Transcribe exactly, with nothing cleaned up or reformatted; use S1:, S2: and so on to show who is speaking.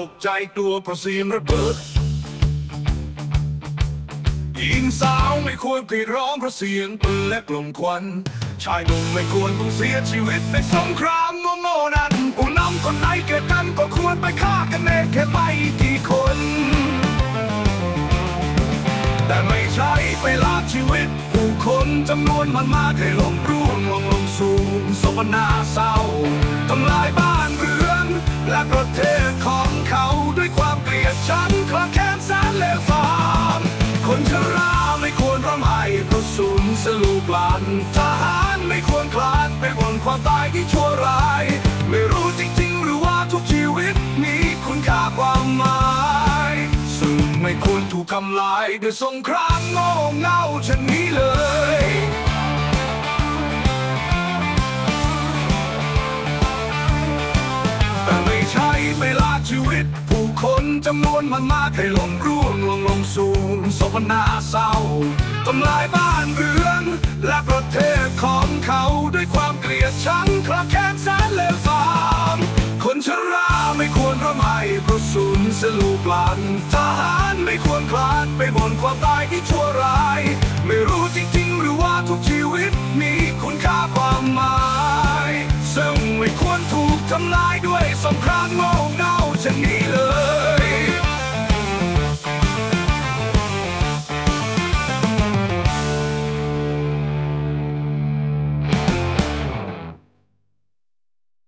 S1: กใจกลัวเพราะเสียงระเบิดหญิงสาวไม่ควรกรีดร้องเพราะเสียงปืนและกลุ่มควันชายหนุ่มไม่ควรต้องเสียชีวิตในสงครามโง่ๆนั้นผู้นำคนไหนเกิดกันก็ควรไปฆ่ากันเองแค่ไม่กี่คนแต่ไม่ใช่ไปลากชีวิตผู้คนจำนวนมันมากให้ลงร่วงลงลงสู่โศกนาเศร้าทำลายบ้านเรือนและประเทศของเขาด้วยความเกลียดชังคลาแค้นแสนเลวทรามคนชราไม่ควรร้องไห้เพราะสูญเสียลูกหลานทหารไม่ควรคลานไปบนความตายที่ชั่วร้ายไม่รู้จริงๆหรือว่าทุกชีวิตมีคุณค่าความหมายซึ่งไม่ควรถูกทำลายด้วยสงครามโง่เง่าเช่นนี้เลยแต่ไม่ใช่ไปลากชีวิตผู้คนจำนวนมันมากให้หล่นร่วงลงลงสู่โศกนาเศร้าทำลายบ้านเรือนและประเทศของเขาด้วยความเกลียดชังคลาแค้นแสนเลวทรามคนชราไม่ควรร้องไห้เพราะสูญเสียลูกหลานทหารไม่ควรคลานไปบนความตายที่ชั่วร้ายไม่รู้จริงๆหรือว่าทุกชีวิตมีคุณค่าความหมายซึ่งไม่ควรถูกทำลายด้วยสงครามโง่เง่าเช่นนี้เลย